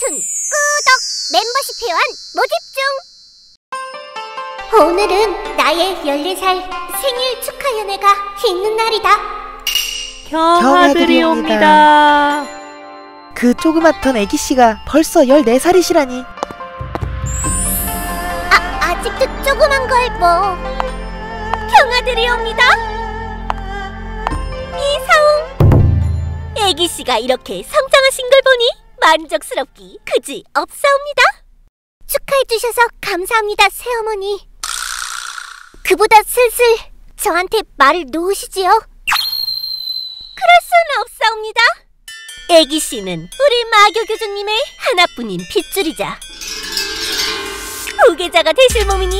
웹툰 끄덕 멤버십 회원 모집 중! 오늘은 나의 14살 생일 축하 연회가 있는 날이다. 경아들이 옵니다. 그 조그맣던 애기씨가 벌써 14살이시라니. 아직도 조그만 걸 뭐. 경아들이 옵니다. 이사웅, 애기씨가 이렇게 성장하신 걸 보니 만족스럽기 그지 없사옵니다. 축하해주셔서 감사합니다, 새어머니. 그보다 슬슬 저한테 말을 놓으시지요. 그럴 수는 없사옵니다. 애기씨는 우리 마교교주님의 하나뿐인 핏줄이자 후계자가 되실 몸이니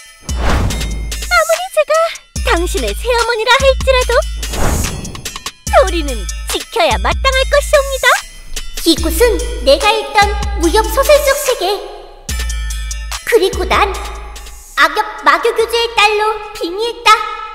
아무리 제가 당신의 새어머니라 할지라도 도리는 지켜야 마땅할 것이옵니다. 이곳은 내가 읽던 무협 소설 속 세계, 그리고 난 악역 마교교주의 딸로 빙의했다.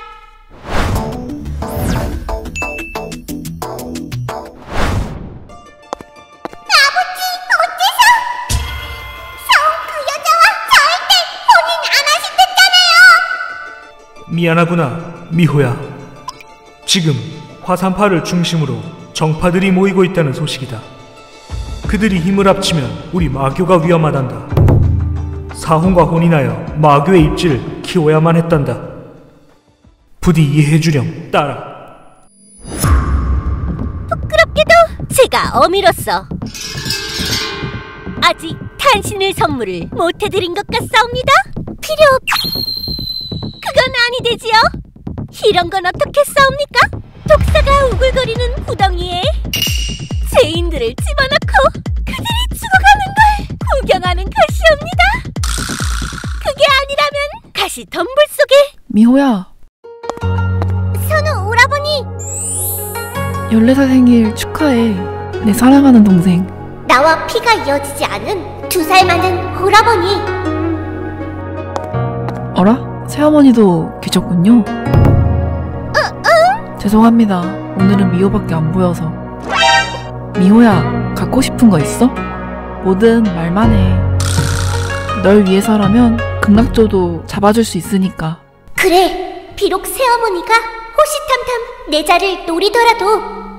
아버지, 어째서? 성 그 여자와 절대 혼인 안 하신댔잖아요. 미안하구나, 미호야. 지금 화산파를 중심으로 정파들이 모이고 있다는 소식이다. 그들이 힘을 합치면 우리 마교가 위험하단다. 사홍과 혼인하여 마교의 입지를 키워야만 했단다. 부디 이해해주렴, 딸아. 부끄럽게도 제가 어미로서 아직 탄신을 선물을 못해드린 것 같사옵니다. 그건 아니되지요. 이런 건 어떻게 싸웁니까? 독사가 우글거리는 구덩이에 죄인들을 집어넣고 그들이 죽어가는 걸 구경하는 것이옵니다. 그게 아니라면 가시 덤불 속에. 미호야, 선우 오라버니, 14살 생일 축하해. 내 사랑하는 동생. 나와 피가 이어지지 않은 2살 많은 오라버니. 어라? 새어머니도 계셨군요. 죄송합니다. 오늘은 미호밖에 안 보여서. 미호야, 갖고 싶은 거 있어? 뭐든 말만 해. 널 위해서라면 극락조도 잡아줄 수 있으니까. 그래, 비록 새어머니가 호시탐탐 내 자를 노리더라도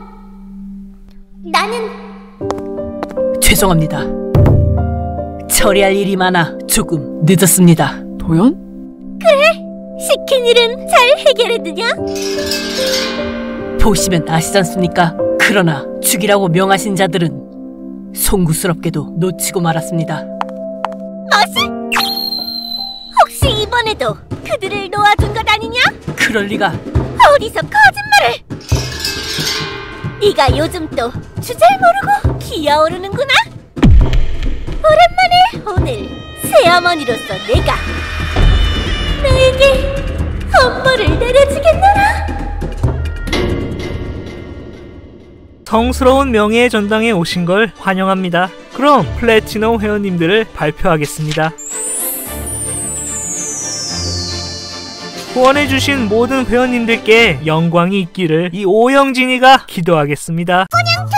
나는. 죄송합니다. 처리할 일이 많아 조금 늦었습니다. 도연? 그래, 시킨 일은 잘 해결했느냐? 보시면 아시지 않습니까? 그러나 죽이라고 명하신 자들은 송구스럽게도 놓치고 말았습니다. 무슨? 혹시 이번에도 그들을 놓아준 것 아니냐? 그럴 리가. 어디서 거짓말을! 네가 요즘 또 주잘 모르고 기어오르는구나. 오랜만에 오늘 새어머니로서 내가 너에게 엄벌을 내려주겠노라. 성스러운 명예의 전당에 오신 걸 환영합니다. 그럼 플래티넘 회원님들을 발표하겠습니다. 후원해주신 모든 회원님들께 영광이 있기를 이 오영진이가 기도하겠습니다. 그냥